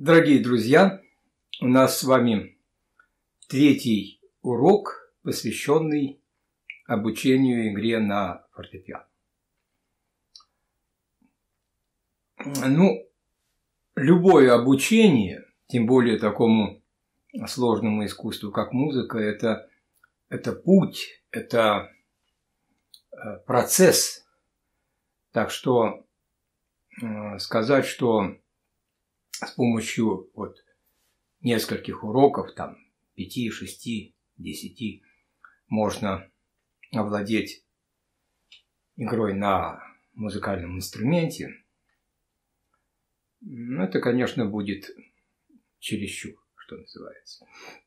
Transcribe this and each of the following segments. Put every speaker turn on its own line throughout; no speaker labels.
Дорогие друзья, у нас с вами третий урок, посвященный обучению игре на фортепиано. Любое обучение, тем более такому сложному искусству, как музыка, это путь, это процесс. Так что сказать, что с помощью нескольких уроков, 5, 6, 10, можно овладеть игрой на музыкальном инструменте, это, конечно, будет чересчур, что называется.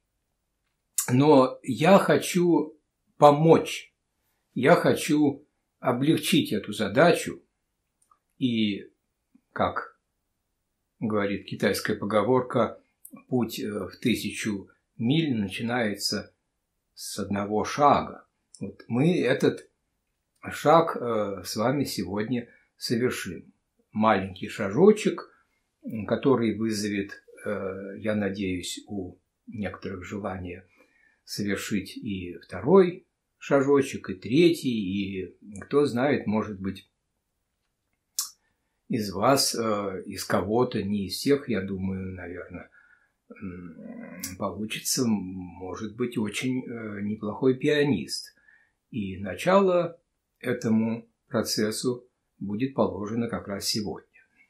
Но я хочу помочь, я хочу облегчить эту задачу, и, как говорит китайская поговорка, путь в 1000 миль начинается с одного шага. Мы этот шаг с вами сегодня совершим. Маленький шажочек, который вызовет, я надеюсь, у некоторых желание совершить и второй шажочек, и третий, и кто знает, может быть, из вас, из кого-то, не из всех, я думаю, наверное, получится, может быть, очень неплохой пианист. И начало этому процессу будет положено как раз сегодня.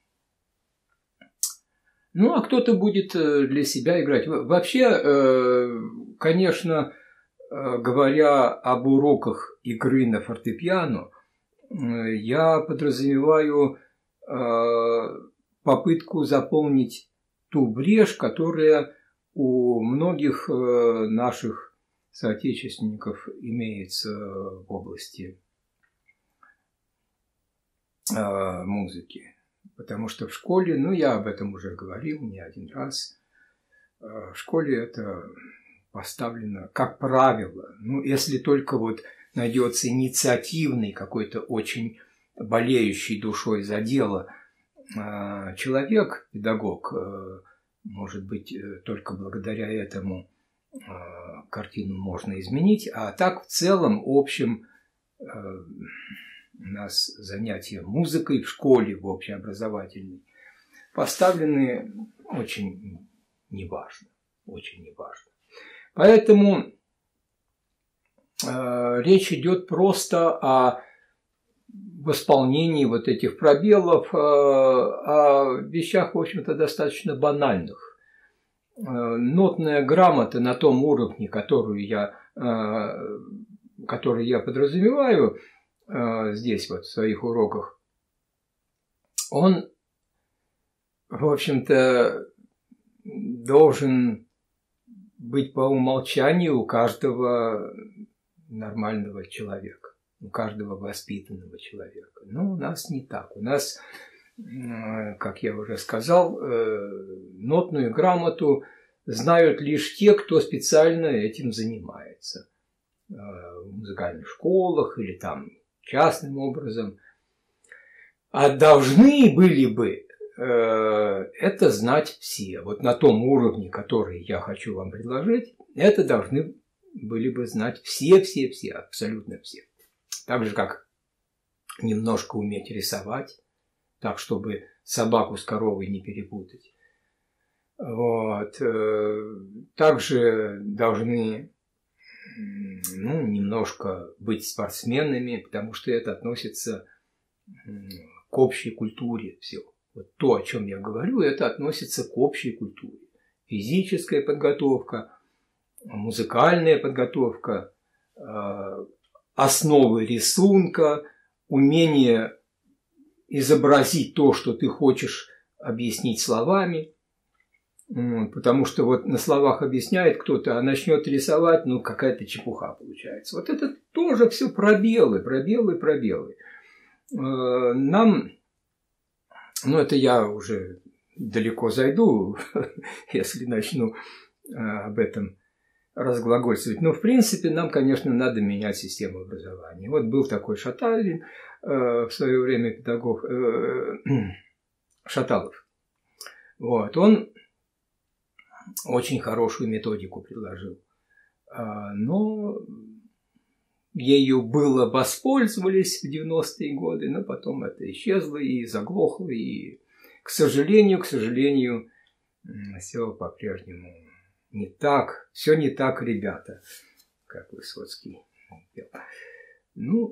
А кто-то будет для себя играть. Вообще, конечно, говоря об уроках игры на фортепиано, я подразумеваю попытку заполнить ту брешь, которая у многих наших соотечественников имеется в области музыки. Потому что в школе, я об этом уже говорил не один раз, в школе это поставлено как правило. Если только найдется инициативный какой-то очень болеющий душой за дело человек, педагог, может быть, только благодаря этому картину можно изменить, а так в целом, общем, у нас занятия музыкой в школе, в общеобразовательной, поставлены очень неважно, очень неважно. Поэтому речь идет просто о восполнении этих пробелов, о вещах, в общем-то, достаточно банальных. Нотная грамота на том уровне, который я подразумеваю здесь, в своих уроках, он, в общем-то, должен быть по умолчанию у каждого нормального человека. У каждого воспитанного человека. У нас не так. У нас, как я уже сказал, нотную грамоту знают лишь те, кто специально этим занимается. В музыкальных школах или частным образом. А должны были бы это знать все. На том уровне, который я хочу вам предложить, это должны были бы знать все, абсолютно все. Так же, как немножко уметь рисовать, так, чтобы собаку с коровой не перепутать. Также должны, немножко быть спортсменами, потому что это относится к общей культуре. Все. То, о чем я говорю, это относится к общей культуре. Физическая подготовка, музыкальная подготовка, основы рисунка, умение изобразить то, что ты хочешь объяснить словами. Потому что на словах объясняет кто-то, а начнет рисовать, какая-то чепуха получается. Это тоже все пробелы. Нам, это я уже далеко зайду, если начну об этом разглагольствовать. Но, в принципе, нам, конечно, надо менять систему образования. Был такой Шаталин, в свое время педагог, Шаталов. Он очень хорошую методику предложил. Но ею было воспользовались в 90-е годы, но потом это исчезло и заглохло, и, к сожалению, все по-прежнему не так, все не так, ребята, как Высоцкий пел. Ну,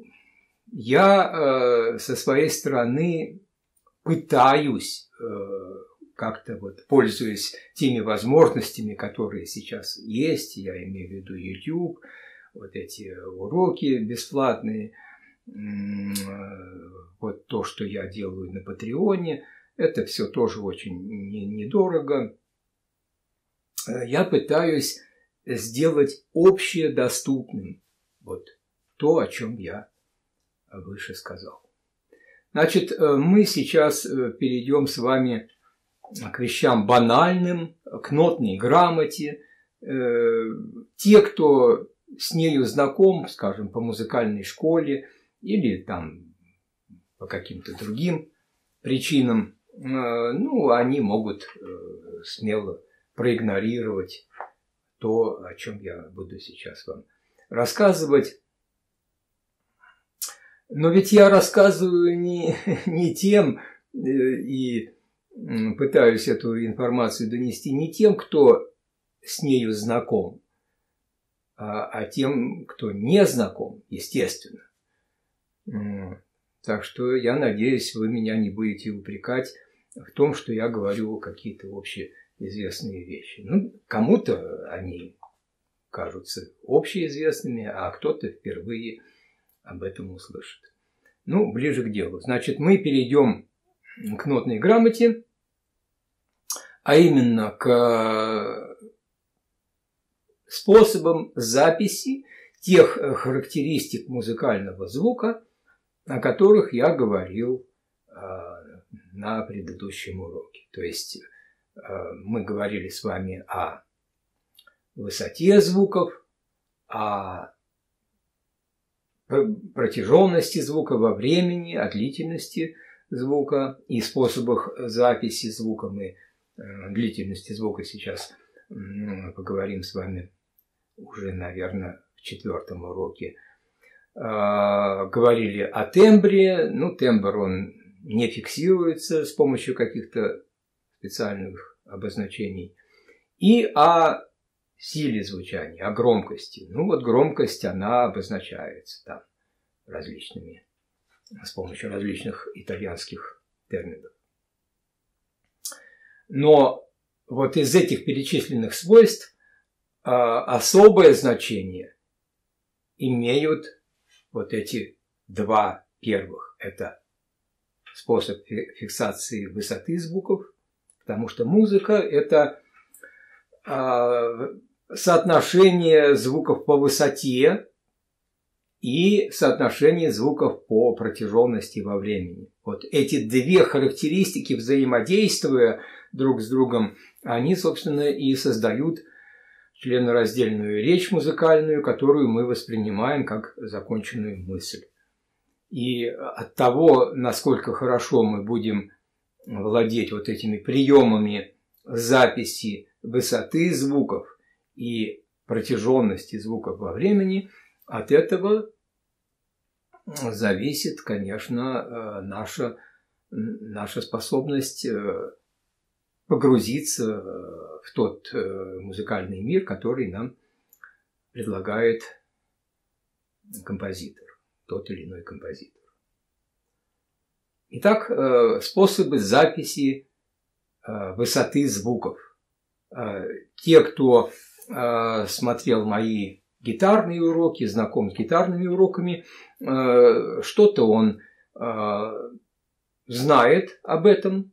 я со своей стороны пытаюсь как-то вот, пользуясь теми возможностями, которые сейчас есть, я имею в виду YouTube, вот эти уроки бесплатные, вот то, что я делаю на Патреоне, это все тоже очень недорого. Я пытаюсь сделать общедоступным вот то, о чем я выше сказал. Значит, мы сейчас перейдем с вами к вещам банальным, к нотной грамоте. Те, кто с нею знаком, скажем, по музыкальной школе или там по каким-то другим причинам, ну, они могут смело проигнорировать то, о чем я буду сейчас вам рассказывать. Но ведь я рассказываю не тем и пытаюсь эту информацию донести не тем, кто с нею знаком, а тем, кто не знаком, естественно. Так что я надеюсь, вы меня не будете упрекать в том, что я говорю какие-то общеизвестные вещи. Ну, кому-то они кажутся общеизвестными, а кто-то впервые об этом услышит. Ну, ближе к делу. Значит, мы перейдем к нотной грамоте, а именно к способам записи тех характеристик музыкального звука, о которых я говорил на предыдущем уроке. То есть мы говорили с вами о высоте звуков, о протяженности звука во времени, о длительности звука и способах записи звука. Мы длительности звука сейчас поговорим с вами уже, наверное, в 4-м уроке. Говорили о тембре. Ну, тембр, он не фиксируется с помощью каких-то специальных обозначений. И о силе звучания, о громкости. Ну, вот громкость, она обозначается там различными, с помощью различных итальянских терминов. Но вот из этих перечисленных свойств особое значение имеют вот эти два первых. Это способ фиксации высоты звуков, потому что музыка – это соотношение звуков по высоте и соотношение звуков по протяженности во времени. Вот эти две характеристики, взаимодействуя друг с другом, они, собственно, и создают членораздельную речь музыкальную, которую мы воспринимаем как законченную мысль. И от того, насколько хорошо мы будем владеть вот этими приемами записи высоты звуков и протяженности звуков во времени, от этого зависит, конечно, наша способность погрузиться в тот музыкальный мир, который нам предлагает композитор, тот или иной композитор. Итак, способы записи высоты звуков. Те, кто смотрел мои гитарные уроки, знаком с гитарными уроками, что-то он знает об этом,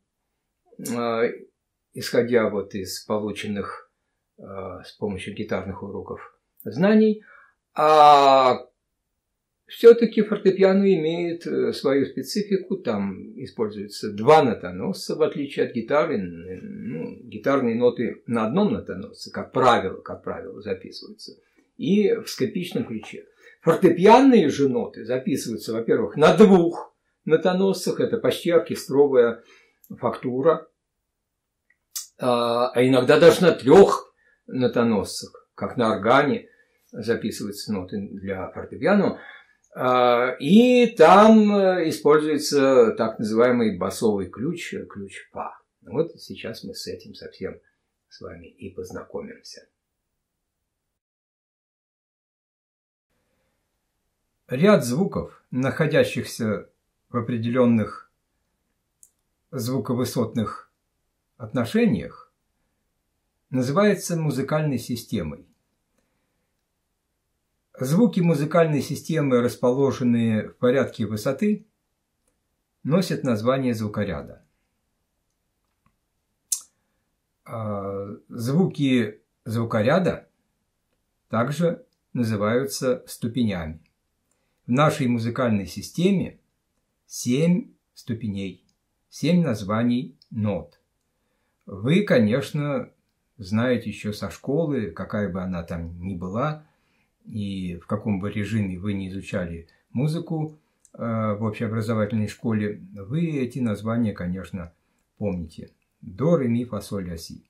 исходя вот из полученных с помощью гитарных уроков знаний. А все-таки фортепиано имеет свою специфику, там используются два нотоносца, в отличие от гитары. Ну, гитарные ноты на одном нотоносце, как правило, записываются, и в скрипичном ключе. Фортепианные же ноты записываются, во-первых, на двух нотоносцах, это почти оркестровая фактура. а иногда даже на 3 нотоносцах, как на органе записываются ноты для фортепиано. И там используется так называемый басовый ключ, ключ фа. Вот сейчас мы с этим совсем с вами и познакомимся. Ряд звуков, находящихся в определенных звуковысотных отношениях, называется музыкальной системой. Звуки музыкальной системы, расположенные в порядке высоты, носят название звукоряда. Звуки звукоряда также называются ступенями. В нашей музыкальной системе 7 ступеней, 7 названий нот. Вы, конечно, знаете еще со школы, какая бы она там ни была, и в каком бы режиме вы не изучали музыку в общеобразовательной школе, вы эти названия, конечно, помните. До, ре, ми, фа, соль, ля, си.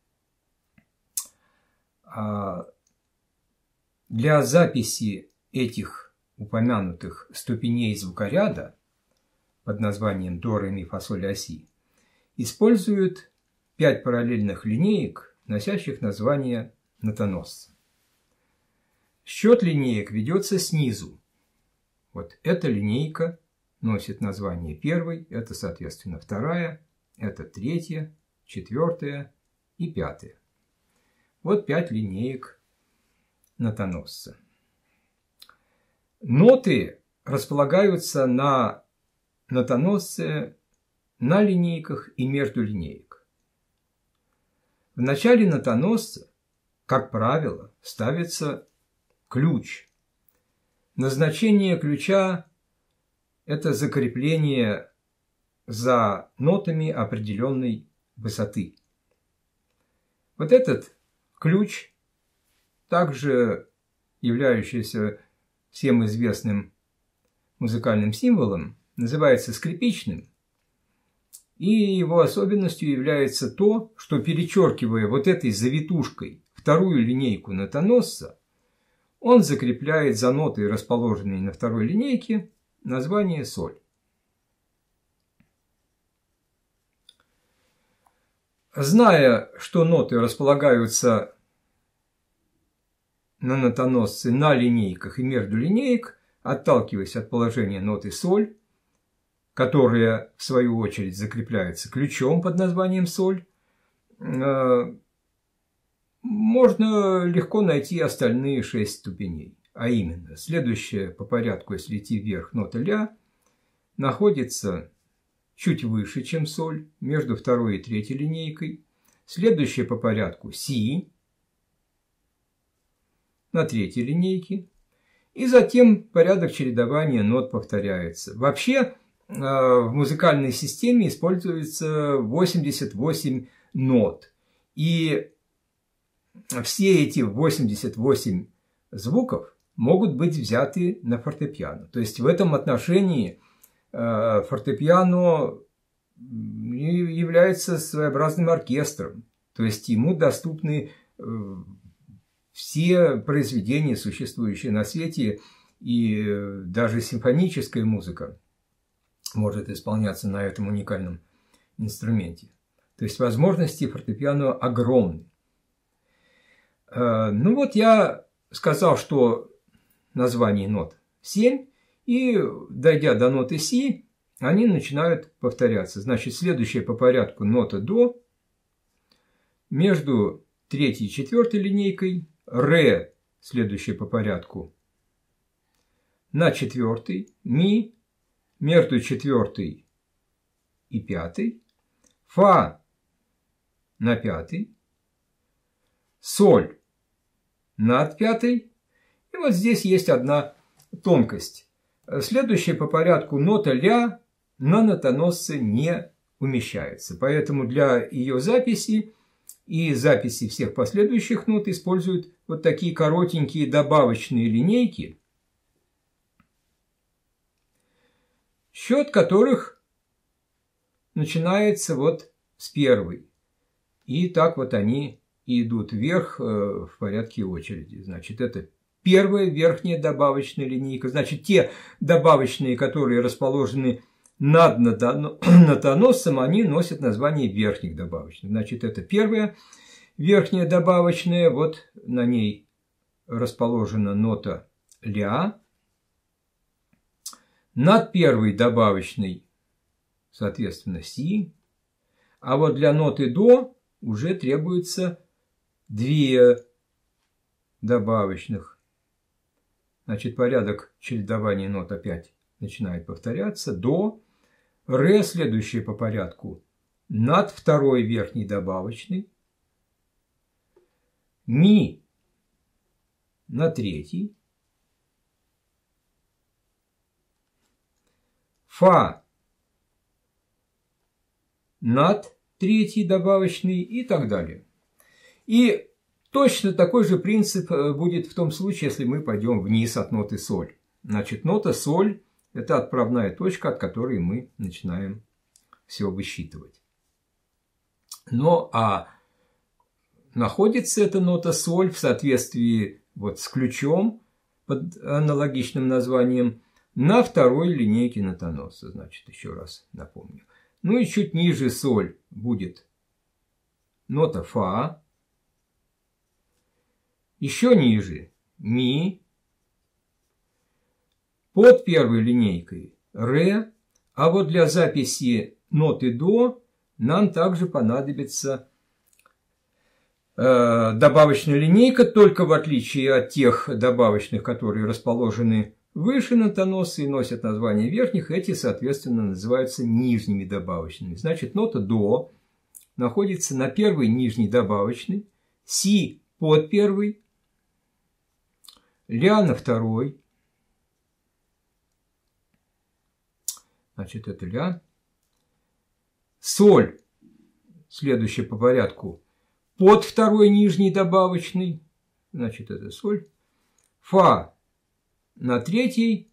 Для записи этих упомянутых ступеней звукоряда под названием до, ре, ми, фа, соль, ля, си используют 5 параллельных линеек, носящих название нотоносца. Счет линеек ведется снизу. Вот эта линейка носит название 1, это, соответственно, 2, это 3, 4 и 5. Вот 5 линеек нотоносца. Ноты располагаются на нотоносце на линейках и между линеек. В начале нотоносца, как правило, ставится ключ. Назначение ключа – это закрепление за нотами определенной высоты. Вот этот ключ, также являющийся всем известным музыкальным символом, называется скрипичным, и его особенностью является то, что, перечеркивая вот этой завитушкой вторую линейку нотоносца, он закрепляет за нотой, расположенной на второй линейке, название соль. Зная, что ноты располагаются на нотоносце на линейках и между линеек, отталкиваясь от положения ноты соль, которая, в свою очередь, закрепляется ключом под названием соль, можно легко найти остальные 6 ступеней. А именно, следующая по порядку, если идти вверх, нота ля, находится чуть выше, чем соль, между 2 и 3 линейкой. Следующая по порядку си на 3 линейке. И затем порядок чередования нот повторяется. Вообще, в музыкальной системе используется 88 нот. И все эти 88 звуков могут быть взяты на фортепиано. То есть в этом отношении фортепиано является своеобразным оркестром. То есть ему доступны все произведения, существующие на свете, и даже симфоническая музыка может исполняться на этом уникальном инструменте. То есть возможности фортепиано огромны. Ну вот я сказал, что названий нот 7, и, дойдя до ноты си, они начинают повторяться. Значит, следующая по порядку нота до, между 3 и 4 линейкой, ре, следующая по порядку, на 4, ми, между 4 и 5, фа на 5, соль над 5. И вот здесь есть одна тонкость. Следующая по порядку нота ля на нотоносце не умещается. Поэтому для ее записи и записи всех последующих нот используют вот такие коротенькие добавочные линейки, счет которых начинается вот с 1. И так вот они идут вверх в порядке очереди. Значит, это первая верхняя добавочная линейка. Значит, те добавочные, которые расположены над нотоносцем, они носят название верхних добавочных. Значит, это первая верхняя добавочная. Вот на ней расположена нота ля. Над первой добавочной, соответственно, си. А вот для ноты до уже требуется две добавочных. Значит, порядок чередования нот опять начинает повторяться. До, ре, следующее по порядку, над второй верхней добавочной, ми на третий, фа над третьей добавочной и так далее. И точно такой же принцип будет в том случае, если мы пойдем вниз от ноты соль. Значит, нота соль – это отправная точка, от которой мы начинаем все высчитывать. Ну, а находится эта нота соль в соответствии вот с ключом под аналогичным названием на второй линейке нотоносца. Значит, еще раз напомню. Ну и чуть ниже соль будет нота фа. Еще ниже ми. Под первой линейкой ре. А вот для записи ноты до нам также понадобится добавочная линейка, только в отличие от тех добавочных, которые расположены выше нотоносца и носят название верхних, эти, соответственно, называются нижними добавочными. Значит, нота до находится на первой нижней добавочной, си под первой, ля на второй. Значит, это ля. Соль, следующая по порядку, под второй нижней добавочной. Значит, это соль. Фа на третьей.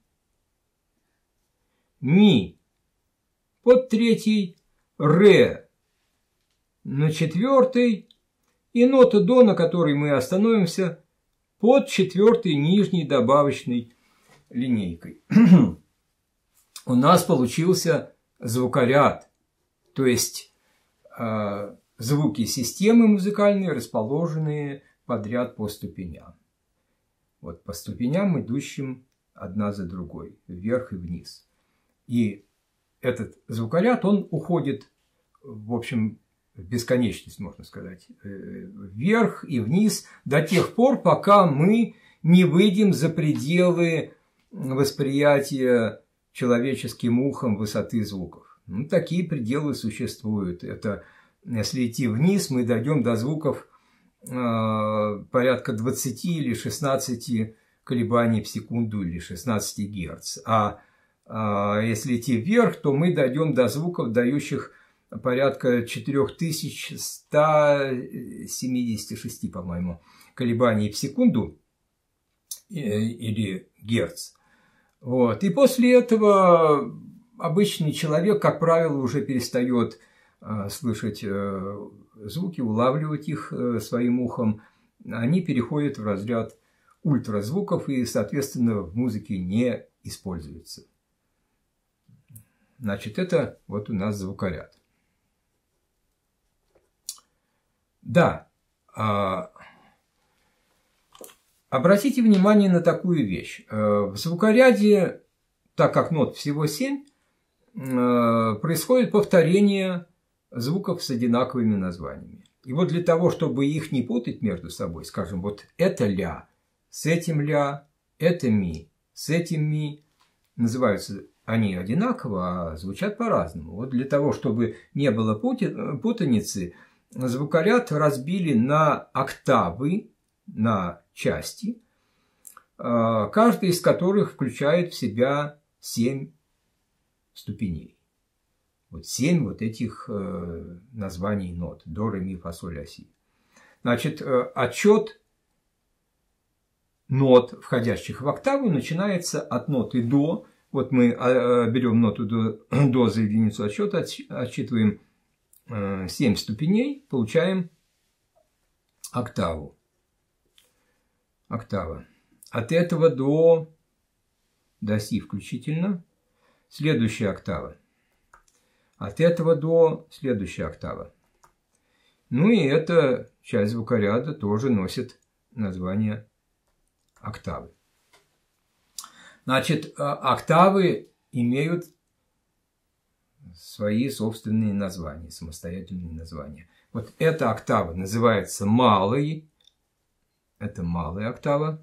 Ми под третьей. Ре на четвертой. И нота до, на которой мы остановимся, под четвертой нижней добавочной линейкой. У нас получился звукоряд, то есть звуки системы музыкальные, расположенные подряд по ступеням. Вот по ступеням, идущим одна за другой, вверх и вниз. И этот звукоряд, он уходит, в общем, в бесконечность, можно сказать, вверх и вниз до тех пор, пока мы не выйдем за пределы восприятия человеческим ухом высоты звуков. Ну, такие пределы существуют. Это если идти вниз, мы дойдем до звуков порядка 20 или 16 колебаний в секунду или 16 Гц. А если идти вверх, то мы дойдем до звуков, дающих порядка 4176, по-моему, колебаний в секунду или Герц. Вот. И после этого обычный человек, как правило, уже перестает слышать звуки, улавливать их своим ухом. Они переходят в разряд ультразвуков и, соответственно, в музыке не используются. Значит, это вот у нас звукоряд. Да. Обратите внимание на такую вещь. В звукоряде, так как нот всего 7, происходит повторение звуков с одинаковыми названиями. И вот для того, чтобы их не путать между собой, скажем, вот это ля, с этим ля, это ми, с этим ми, называются они одинаково, а звучат по-разному. Вот для того, чтобы не было путаницы, звукоряд разбили на октавы, на части, каждая из которых включает в себя 7 ступеней. Вот 7 вот этих названий нот. До, ре, ми, фа, соль, ля, си. Значит, отчет нот, входящих в октаву, начинается от ноты до. Вот мы берем ноту до за единицу отсчета, отсчитываем 7 ступеней, получаем октаву. Октава. От этого до си включительно. Следующая октава. От этого до следующая октава. Ну и эта часть звукоряда тоже носит название октавы. Значит, октавы имеют свои собственные названия, самостоятельные названия. Вот эта октава называется малой. Это малая октава.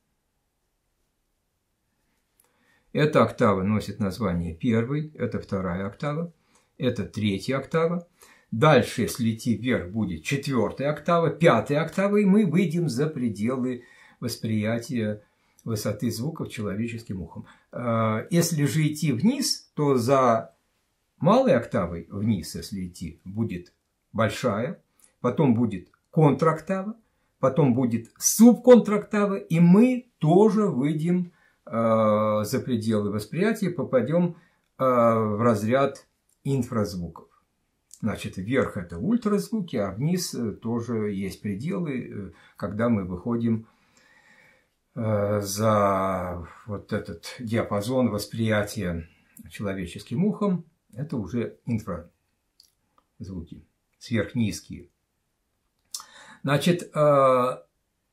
Эта октава носит название первой. Это вторая октава. Это третья октава. Дальше, если идти вверх, будет четвертая октава, пятая октава, и мы выйдем за пределы восприятия высоты звуков человеческим ухом. Если же идти вниз, то за малой октавой вниз, если идти, будет большая, потом будет контроктава, потом будет субконтроктава, и мы тоже выйдем за пределы восприятия, попадем в разряд инфразвуков. Значит, вверх это ультразвуки, а вниз тоже есть пределы, когда мы выходим за вот этот диапазон восприятия человеческим ухом. Это уже инфразвуки, сверхнизкие. Значит, в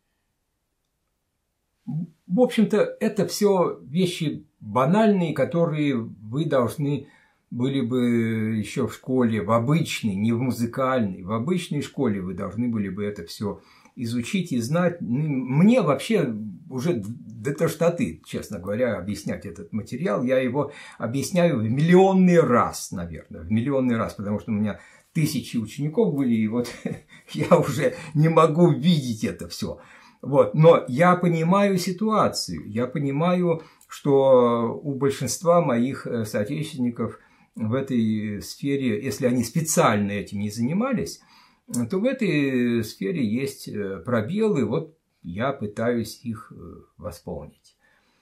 общем-то, это все вещи банальные, которые вы должны были бы еще в школе, в обычной, не в музыкальной, в обычной школе вы должны были бы это все изучить и знать. Мне вообще уже до тошноты, честно говоря, объяснять этот материал. Я его объясняю в миллионный раз, наверное, в миллионный раз, потому что у меня тысячи учеников были, и вот я уже не могу видеть это все. Вот. Но я понимаю ситуацию, я понимаю, что у большинства моих соотечественников в этой сфере, если они специально этим не занимались, то в этой сфере есть пробелы, вот я пытаюсь их восполнить.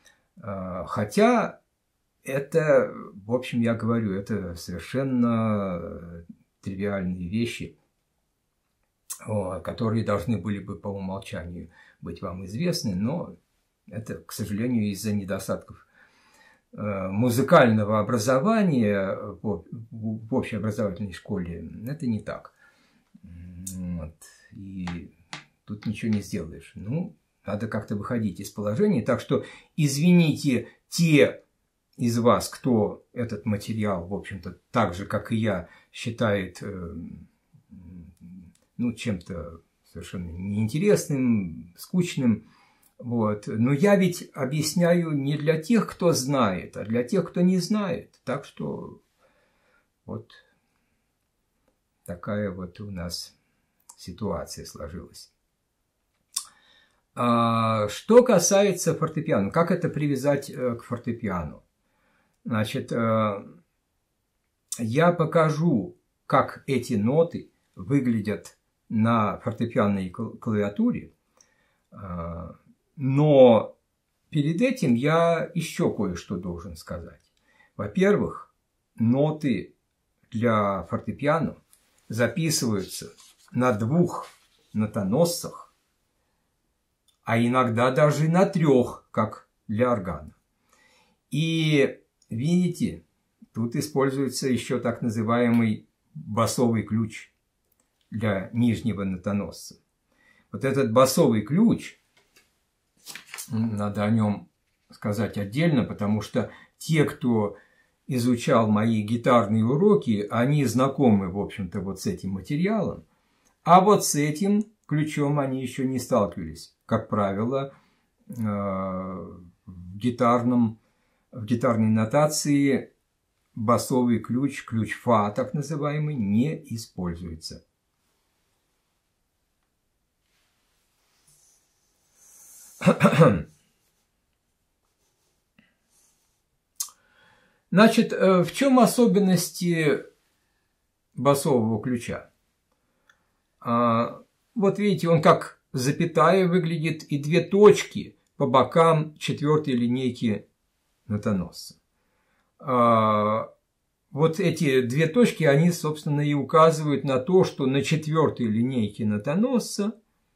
Хотя это, в общем, я говорю, это совершенно тривиальные вещи, которые должны были бы по умолчанию быть вам известны, но это, к сожалению, из-за недостатков музыкального образования в общеобразовательной школе это не так. Вот. И тут ничего не сделаешь. Ну, надо как-то выходить из положения. Так что извините те из вас, кто этот материал, в общем-то, так же, как и я, считает ну, чем-то совершенно неинтересным, скучным. Вот. Но я ведь объясняю не для тех, кто знает, а для тех, кто не знает. Так что вот такая вот у нас ситуация сложилась. Что касается фортепиано, как это привязать к фортепиано? Значит, я покажу, как эти ноты выглядят на фортепианной клавиатуре, но перед этим я еще кое-что должен сказать. Во-первых, ноты для фортепиано записываются на 2 нотоносцах, а иногда даже на 3, как для органа. И видите, тут используется еще так называемый басовый ключ для нижнего нотоносца. Вот этот басовый ключ, надо о нем сказать отдельно, потому что те, кто изучал мои гитарные уроки, они знакомы, в общем-то, вот с этим материалом, а вот с этим ключом они еще не сталкивались. Как правило, в гитарной нотации басовый ключ, ключ фа, так называемый, не используется. Значит, в чем особенности басового ключа? Вот видите, он как запятая выглядит, и 2 точки по бокам 4-й линейки нотоносца. вот эти две точки, они, собственно, и указывают на то, что на четвертой линейке нотоносца,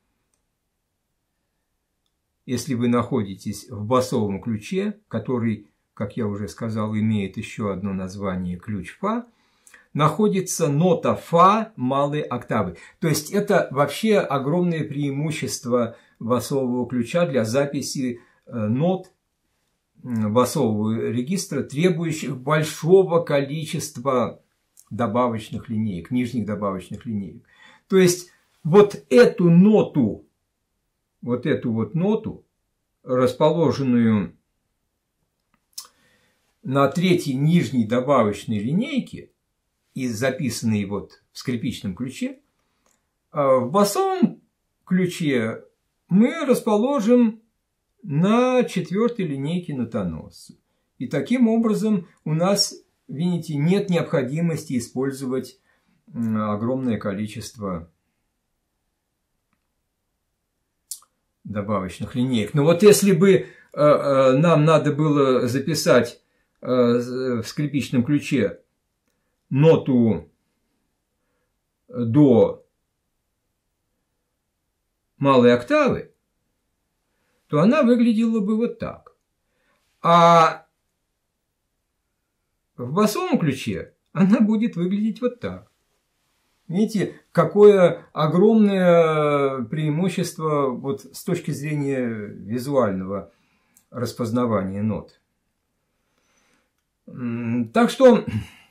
если вы находитесь в басовом ключе, который, как я уже сказал, имеет еще одно название ключ фа, находится нота фа малой октавы. То есть это вообще огромное преимущество басового ключа для записи нот басового регистра, требующих большого количества добавочных линеек, нижних добавочных линеек. То есть вот эту ноту, расположенную на третьей нижней добавочной линейке и записанной вот в скрипичном ключе, в басовом ключе мы расположим на четвертой линейке нотоносца. И таким образом у нас, видите, нет необходимости использовать огромное количество добавочных линеек. Но вот если бы нам надо было записать в скрипичном ключе ноту до малой октавы, то она выглядела бы вот так. А в басовом ключе она будет выглядеть вот так. Видите, какое огромное преимущество вот с точки зрения визуального распознавания нот. Так что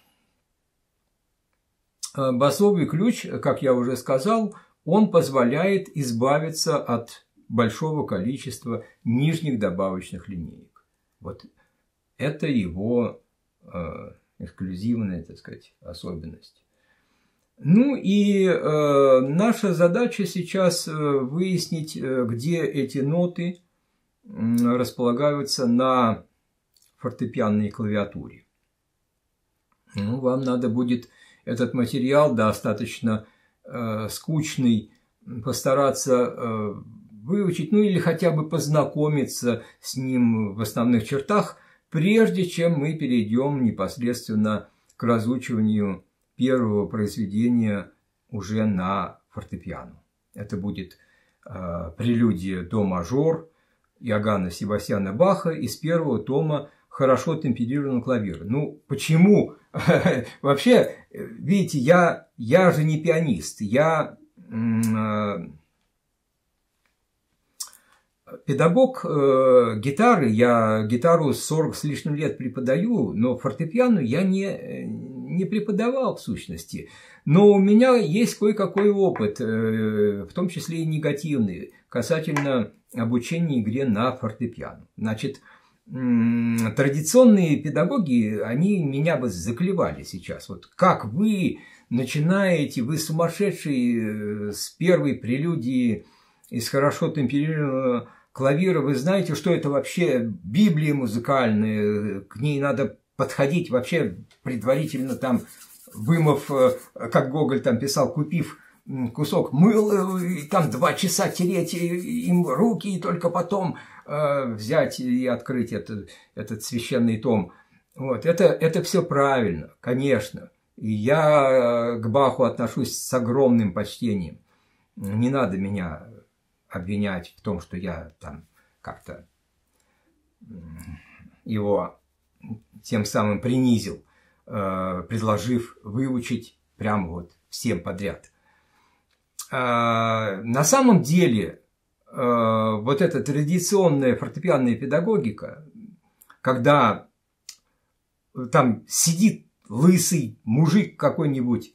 басовый ключ, как я уже сказал, он позволяет избавиться от большого количества нижних добавочных линеек. Вот это его эксклюзивная, так сказать, особенность. Ну и наша задача сейчас выяснить, где эти ноты располагаются на фортепианной клавиатуре. Ну, вам надо будет этот материал достаточно скучный постараться выучить, ну или хотя бы познакомиться с ним в основных чертах, прежде чем мы перейдем непосредственно к разучиванию первого произведения уже на фортепиано. Это будет прелюдия до мажор Иоганна Себастьяна Баха из первого тома «Хорошо темперированного клавира». Ну, почему? Вообще, видите, я же не пианист, я педагог гитары, я гитару 40 с лишним лет преподаю, но фортепиано я не преподавал в сущности. Но у меня есть кое-какой опыт, в том числе и негативный, касательно обучения игре на фортепиано. Значит, традиционные педагоги, они меня бы заклевали сейчас. Вот как вы начинаете, вы сумасшедший с первой прелюдии из хорошо темперированного клавира, вы знаете, что это вообще Библия музыкальная, к ней надо подходить вообще предварительно там, вымыв, как Гоголь там писал, купив кусок мыла, и там 2 часа тереть им руки, и только потом взять и открыть этот священный том. Вот, это все правильно, конечно. И я к Баху отношусь с огромным почтением. Не надо меня обвинять в том, что я там как-то его тем самым принизил, предложив выучить прямо вот всем подряд. На самом деле, вот эта традиционная фортепианная педагогика, когда там сидит лысый мужик какой-нибудь,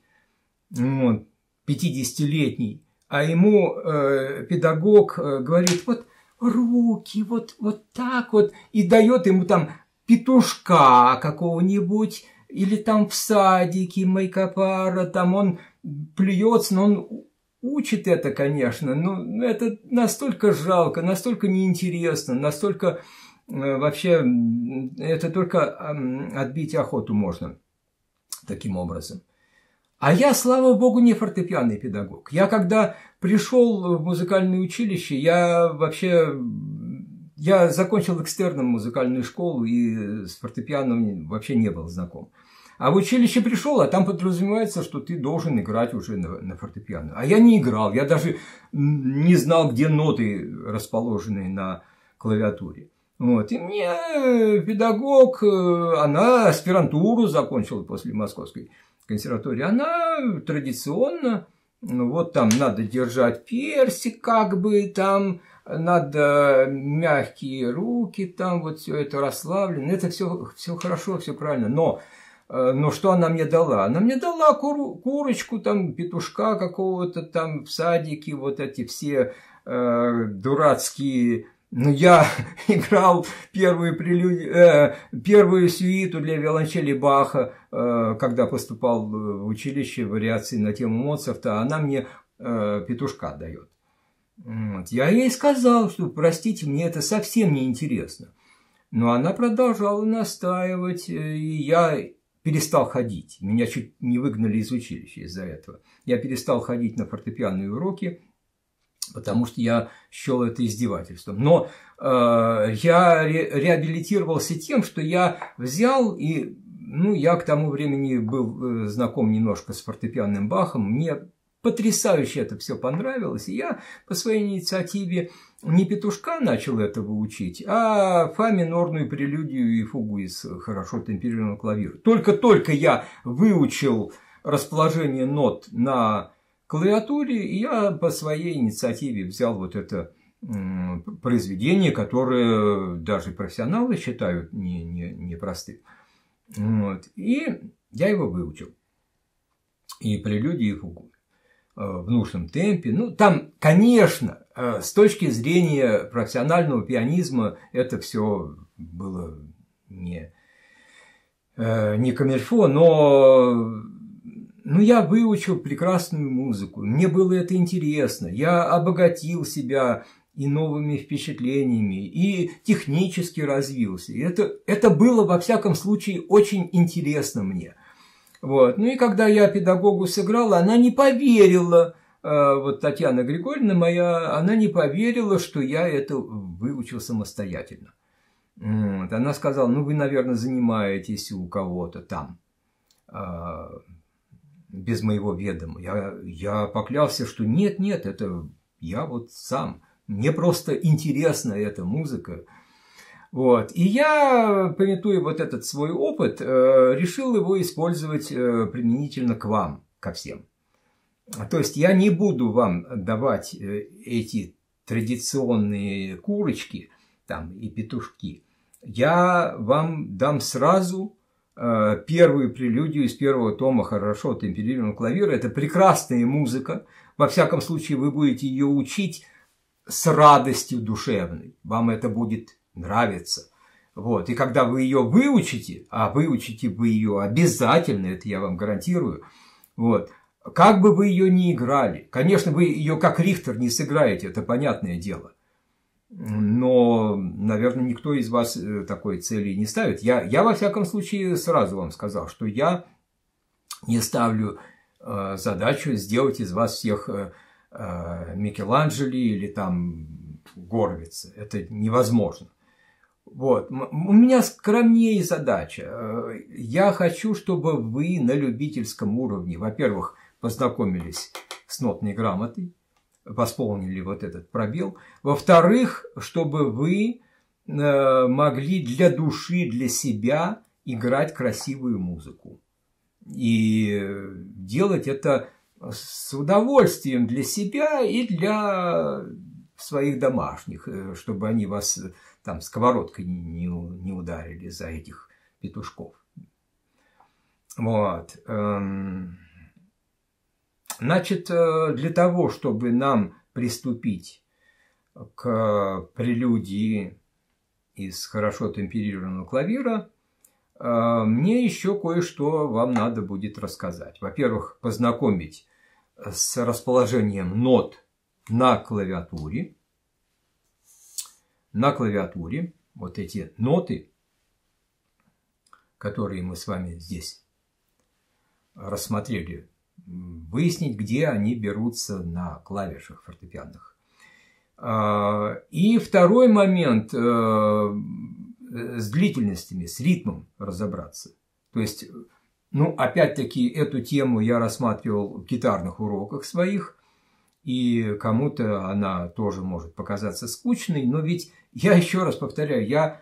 50-летний, а ему педагог говорит, вот руки, вот так вот, и дает ему там петушка какого-нибудь, или там в садике майкопара, там он плюется, но он учит это, конечно, но это настолько жалко, настолько неинтересно, настолько вообще это только отбить охоту можно таким образом. А я, слава богу, не фортепианный педагог. Я когда пришел в музыкальное училище, я закончил экстерном музыкальную школу и с фортепианом вообще не был знаком. А в училище пришел, а там подразумевается, что ты должен играть уже на фортепиано. А я не играл, я даже не знал, где ноты расположены на клавиатуре. Вот. И мне педагог, она аспирантуру закончила после Московской консерватории, она традиционно, вот там надо держать персик, как бы там, надо мягкие руки, там вот все это расслаблено, это все хорошо, все правильно, но что она мне дала? Она мне дала курочку, там, петушка какого-то там в садике, вот эти все дурацкие. Ну, я играл первую сюиту для виолончели Баха, когда поступал в училище, вариации на тему Моцарта, она мне петушка дает. Вот. Я ей сказал, что, простите, мне это совсем не интересно. Но она продолжала настаивать, и я перестал ходить. Меня чуть не выгнали из училища из-за этого. Я перестал ходить на фортепианные уроки, потому что я счел это издевательством. Но я реабилитировался тем, что я взял и, ну, я к тому времени был знаком немножко с фортепианным Бахом, мне потрясающе это все понравилось, и я по своей инициативе не петушка начал этого учить, а фа минорную прелюдию и фугу из хорошо темперированного клавира. Только я выучил расположение нот на клавиатуре, и я по своей инициативе взял вот это произведение, которое даже профессионалы считают непростым. Вот. И я его выучил. И прелюдию, и фугу в нужном темпе. Ну, там, конечно, с точки зрения профессионального пианизма это все было не камильфо, но я выучил прекрасную музыку, мне было это интересно, я обогатил себя и новыми впечатлениями, и технически развился. Это было, во всяком случае, очень интересно мне. Вот. Ну и когда я педагогу сыграл, она не поверила, вот Татьяна Григорьевна моя, она не поверила, что я это выучил самостоятельно. Вот. Она сказала, ну вы, наверное, занимаетесь у кого-то там, без моего ведома. Я поклялся, что нет, это я вот сам. Мне просто интересна эта музыка. Вот. И я, памятуя вот этот свой опыт, решил его использовать применительно к вам, ко всем. То есть я не буду вам давать эти традиционные курочки там, и петушки. Я вам дам сразу первую прелюдию из первого тома хорошо темперированного клавира. Это прекрасная музыка. Во всяком случае, вы будете ее учить с радостью душевной. Вам это будет нравится. Вот. И когда вы ее выучите, а выучите вы ее обязательно, это я вам гарантирую, вот, как бы вы ее ни играли, конечно, вы ее как Рихтер не сыграете, это понятное дело, но, наверное, никто из вас такой цели не ставит. Я во всяком случае сразу вам сказал, что я не ставлю задачу сделать из вас всех Микеланджело или там Горвица. Это невозможно. Вот. У меня скромнее задача. Я хочу, чтобы вы на любительском уровне, во-первых, познакомились с нотной грамотой, восполнили вот этот пробел. Во-вторых, чтобы вы могли для души, для себя играть красивую музыку. И делать это с удовольствием для себя и для своих домашних, чтобы они вас там сковородкой не ударили за этих петушков. Вот. Значит, для того, чтобы нам приступить к прелюдии из хорошо темперированного клавира, мне еще кое-что вам надо будет рассказать. Во-первых, познакомить с расположением нот на клавиатуре. На клавиатуре вот эти ноты, которые мы с вами здесь рассмотрели, выяснить, где они берутся на клавишах фортепианных. И второй момент с длительностями, с ритмом разобраться. То есть Ну, опять-таки, эту тему я рассматривал в гитарных уроках своих, и кому-то она тоже может показаться скучной, но ведь я еще раз повторяю, я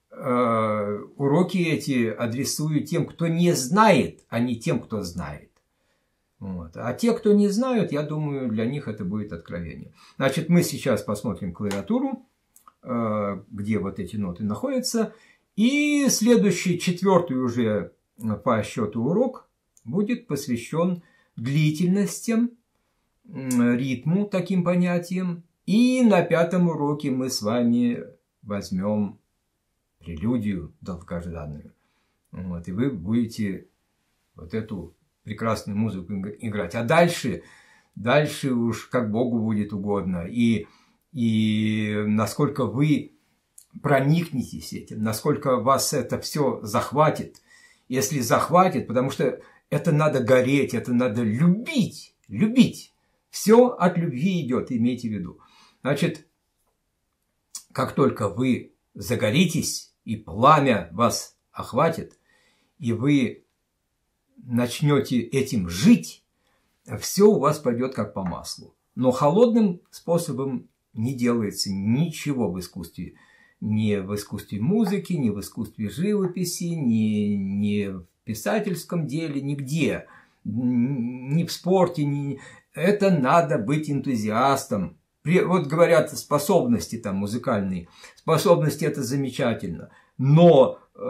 уроки эти адресую тем, кто не знает, а не тем, кто знает. Вот. А те, кто не знают, я думаю, для них это будет откровение. Значит, мы сейчас посмотрим клавиатуру, где вот эти ноты находятся. И следующий, четвертый уже по счету урок будет посвящен длительностям, ритму, таким понятиям. И на пятом уроке мы с вами возьмем прелюдию долгожданную. Вот, и вы будете вот эту прекрасную музыку играть. А дальше уж как Богу будет угодно. И насколько вы проникнетесь этим, насколько вас это все захватит. Если захватит, потому что это надо гореть, это надо любить. Любить. Все от любви идет, имейте в виду. Значит, как только вы загоритесь, и пламя вас охватит, и вы начнете этим жить, все у вас пойдет как по маслу. Но холодным способом не делается ничего в искусстве. Ни в искусстве музыки, ни в искусстве живописи, ни в писательском деле, нигде. Ни в спорте. Это надо быть энтузиастом. Вот говорят, способности там музыкальные. Способности – это замечательно. Но у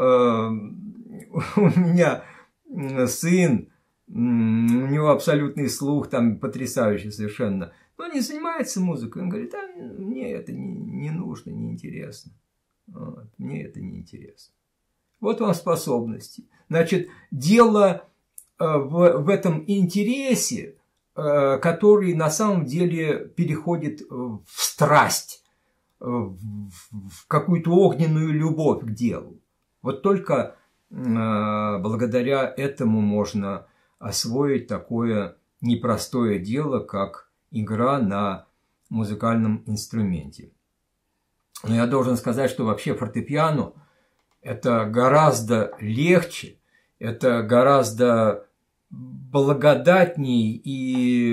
меня сын, у него абсолютный слух, там потрясающий совершенно. Но не занимается музыкой. Он говорит, мне это не нужно, не интересно. Вот, мне это не интересно. Вот вам способности. Значит, дело в этом интересе, который на самом деле переходит в страсть, в какую-то огненную любовь к делу. Вот только благодаря этому можно освоить такое непростое дело, как игра на музыкальном инструменте. Но я должен сказать, что вообще фортепиано – это гораздо легче, это гораздо благодатней, и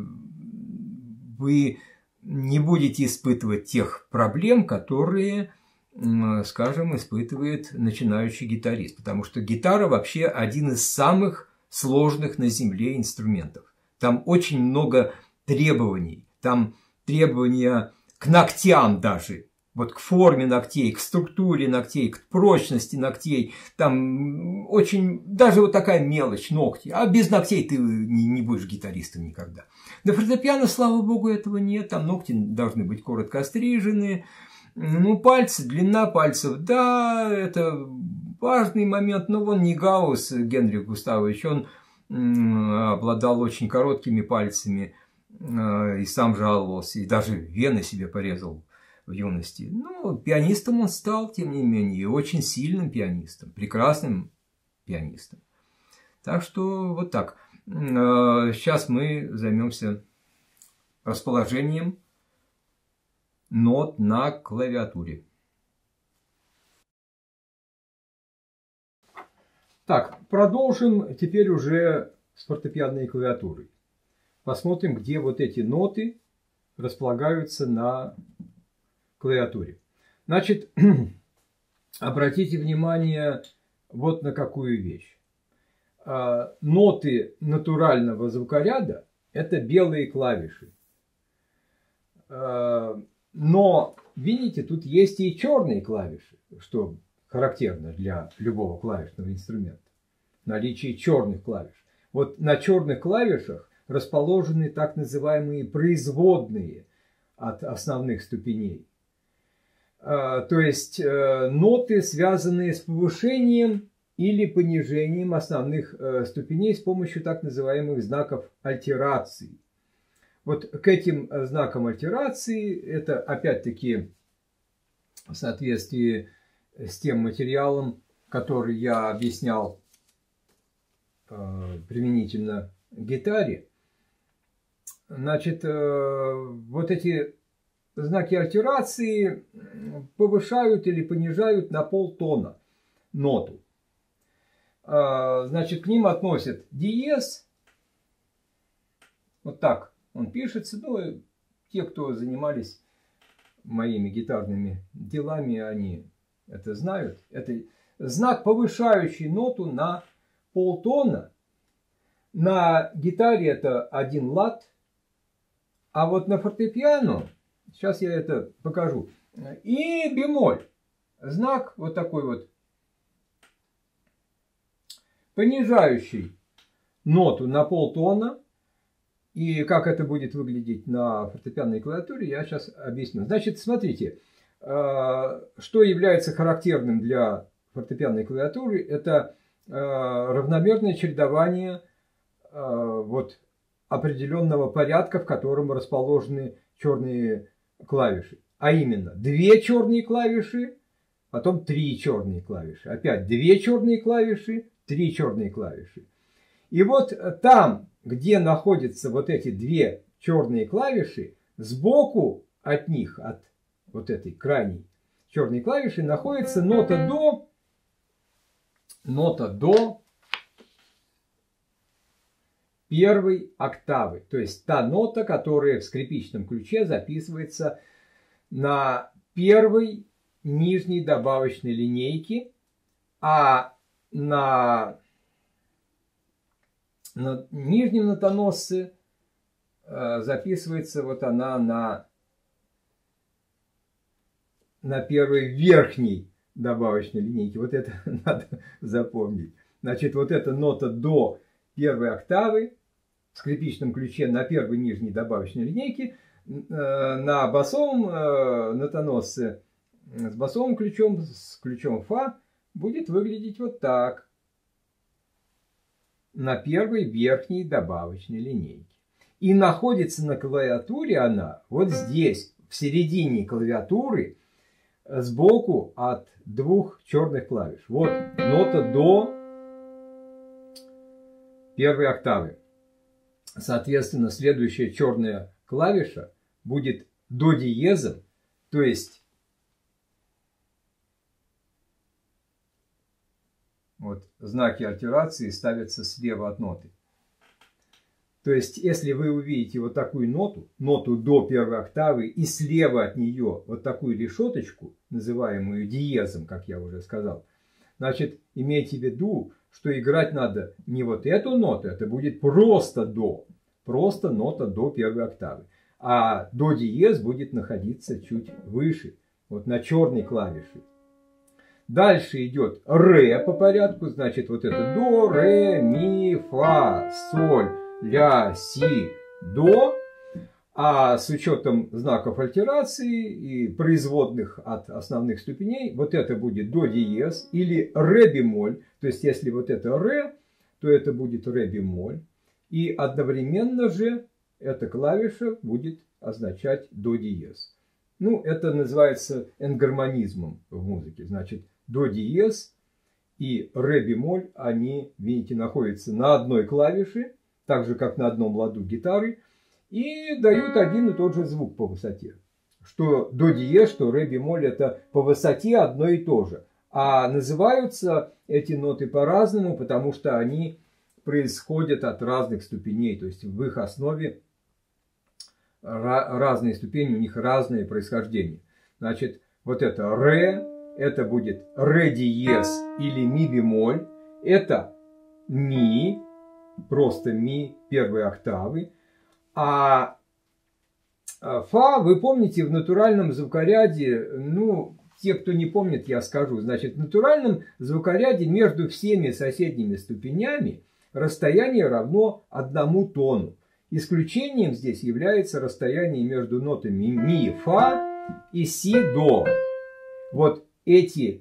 вы не будете испытывать тех проблем, которые, скажем, испытывает начинающий гитарист. Потому что гитара вообще один из самых сложных на Земле инструментов. Там очень много требований. Там требования к ногтям даже. Вот к форме ногтей, к структуре ногтей, к прочности ногтей. Там очень... Даже вот такая мелочь, ногти. А без ногтей ты не будешь гитаристом никогда. На фортепиано, слава богу, этого нет. Там ногти должны быть коротко острижены. Ну, пальцы, длина пальцев, да, это важный момент. Но вон Нигаус Генрих Густавович, он обладал очень короткими пальцами и сам жаловался. И даже вены себе порезал в юности. Ну, пианистом он стал, тем не менее, очень сильным пианистом, прекрасным пианистом. Так что вот так. Сейчас мы займемся расположением нот на клавиатуре. Так, продолжим теперь уже с фортепианной клавиатурой. Посмотрим, где вот эти ноты располагаются на клавиатуре. Значит, обратите внимание вот на какую вещь. Ноты натурального звукоряда – это белые клавиши. Но, видите, тут есть и черные клавиши, что характерно для любого клавишного инструмента. Наличие черных клавиш. Вот на черных клавишах расположены так называемые производные от основных ступеней. То есть ноты, связанные с повышением или понижением основных ступеней с помощью так называемых знаков альтерации. Вот к этим знакам альтерации, это опять-таки в соответствии с тем материалом, который я объяснял применительно к гитаре. Значит, вот эти знаки альтерации повышают или понижают на полтона ноту. значит, к ним относят диез. Вот так он пишется. Ну, те, кто занимались моими гитарными делами, они это знают. Это знак, повышающий ноту на полтона. На гитаре это 1 лад. А вот на фортепиано, сейчас я это покажу, и бемоль. Знак вот такой вот, понижающий ноту на полтона. И как это будет выглядеть на фортепианной клавиатуре, я сейчас объясню. Значит, смотрите, что является характерным для фортепианной клавиатуры, это равномерное чередование вот определенного порядка, в котором расположены черные клавиши. А именно, 2 черные клавиши, потом 3 черные клавиши. Опять 2 черные клавиши, 3 черные клавиши. И вот там, где находятся вот эти 2 черные клавиши, сбоку от них, от вот этой крайней черной клавиши, находится нота до первой октавы. То есть та нота, которая в скрипичном ключе записывается на первой нижней добавочной линейке, а на нижнем нотоносце записывается вот она на первой верхней добавочной линейке. Вот это надо запомнить. Значит, вот эта нота до первой октавы в скрипичном ключе на первой нижней добавочной линейке, на басовом нотоносце с басовым ключом, с ключом фа, будет выглядеть вот так. На первой верхней добавочной линейке. И находится на клавиатуре она вот здесь, в середине клавиатуры, сбоку от 2 черных клавиш. Вот нота до первой октавы. Соответственно, следующая черная клавиша будет до диезом, то есть вот знаки альтерации ставятся слева от ноты. То есть, если вы увидите вот такую ноту до первой октавы, и слева от нее вот такую решеточку, называемую диезом, как я уже сказал, значит, имейте в виду, что играть надо не вот эту ноту, это будет просто нота до первой октавы. А до диез будет находиться чуть выше, вот на черной клавише. Дальше идет ре по порядку, значит, вот это до, ре, ми, фа, соль, ля, си, до. А с учетом знаков альтерации и производных от основных ступеней, вот это будет до диез или ре бемоль. То есть, если вот это ре, то это будет ре бемоль. И одновременно же эта клавиша будет означать до диез. Ну, это называется энгармонизмом в музыке. Значит, до диез и ре бемоль, они, видите, находятся на одной клавише, так же, как на одном ладу гитары, и дают один и тот же звук по высоте. Что до диез, что ре бемоль, это по высоте одно и то же. А называются эти ноты по-разному, потому что они происходят от разных ступеней. То есть в их основе разные ступени, у них разное происхождение. Значит, вот это ре, это будет ре диез или ми бемоль. Это ми, просто ми первой октавы. А фа, вы помните, в натуральном звукоряде, ну, те, кто не помнит, я скажу. Значит, в натуральном звукоряде между всеми соседними ступенями расстояние равно 1 тону. Исключением здесь является расстояние между нотами ми, фа и си, до. Вот эти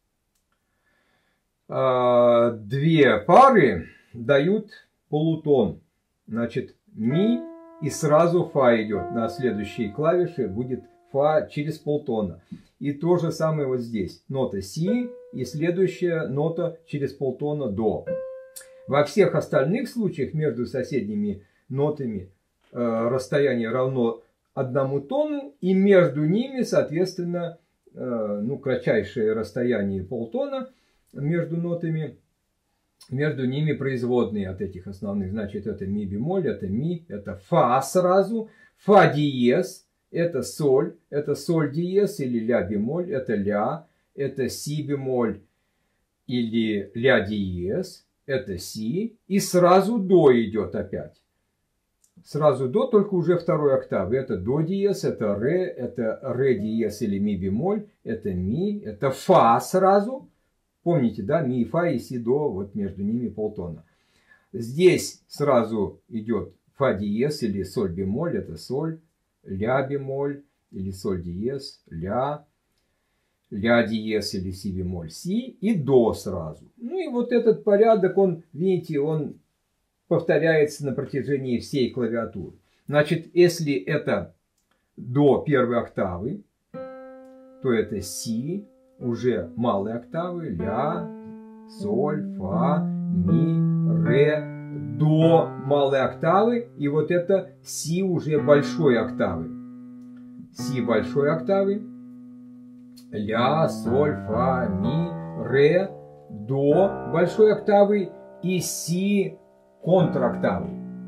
2 пары дают полутон. Значит, ми и сразу фа идет. На следующей клавише будет фа через полтона. И то же самое вот здесь. Нота си и следующая нота через полтона до. Во всех остальных случаях между соседними нотами расстояние равно 1 тону, и между ними, соответственно, ну, кратчайшее расстояние полтона между нотами между ними производные от этих основных. Значит, это ми бемоль, это ми, это фа сразу, фа диез, это соль диез или ля бемоль, это ля, это си бемоль или ля диез, это си, и сразу до идет опять. Сразу до, только уже второй октавы. Это до диез, это ре диез или ми бемоль, это ми, это фа сразу. Помните, да, ми, фа и си, до, вот между ними полтона. Здесь сразу идет фа диез или соль бемоль, это соль, ля бемоль или соль диез, ля диез или си бемоль, си и до сразу. Ну и вот этот порядок, он, видите, он повторяется на протяжении всей клавиатуры. Значит, если это до первой октавы, то это си, уже малые октавы, ля, соль, фа, ми, ре, до малой октавы, и вот это си уже большой октавы. Си большой октавы, ля, соль, фа, ми, ре, до большой октавы и си контрактавы.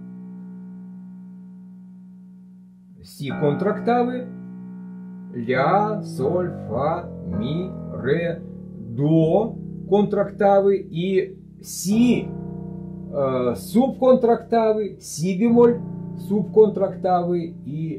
Си контрактавы, ля, соль, фа, ми, ре, до контрактавы и си субконтрактавы, си бемоль субконтрактавы и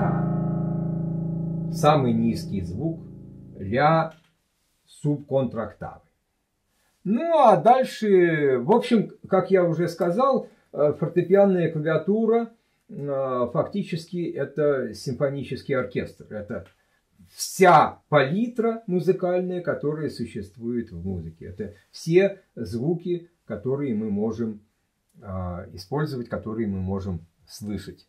ля. Самый низкий звук ля субконтрактавы. Ну а дальше, в общем, как я уже сказал, фортепианная клавиатура фактически это симфонический оркестр. Это вся палитра музыкальная, которая существует в музыке. Это все звуки, которые мы можем использовать, которые мы можем слышать.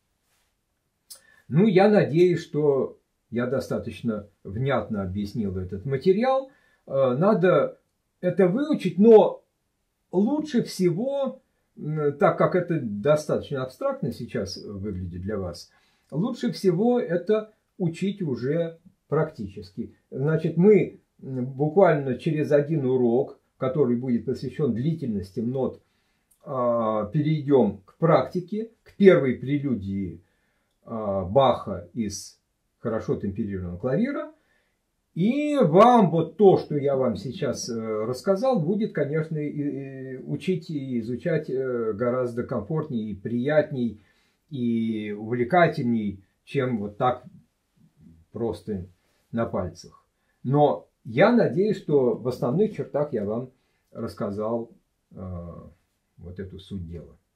Ну, я надеюсь, что я достаточно внятно объяснил этот материал. Надо это выучить, но лучше всего, так как это достаточно абстрактно сейчас выглядит для вас, лучше всего это учить уже практически. Значит, мы буквально через один урок, который будет посвящен длительности нот, перейдем к практике, к первой прелюдии Баха из хорошо темперированного клавира. И вам вот то, что я вам сейчас рассказал, будет, конечно, учить и изучать гораздо комфортнее и приятней и увлекательней, чем вот так просто на пальцах. Но я надеюсь, что в основных чертах я вам рассказал вот эту суть дела.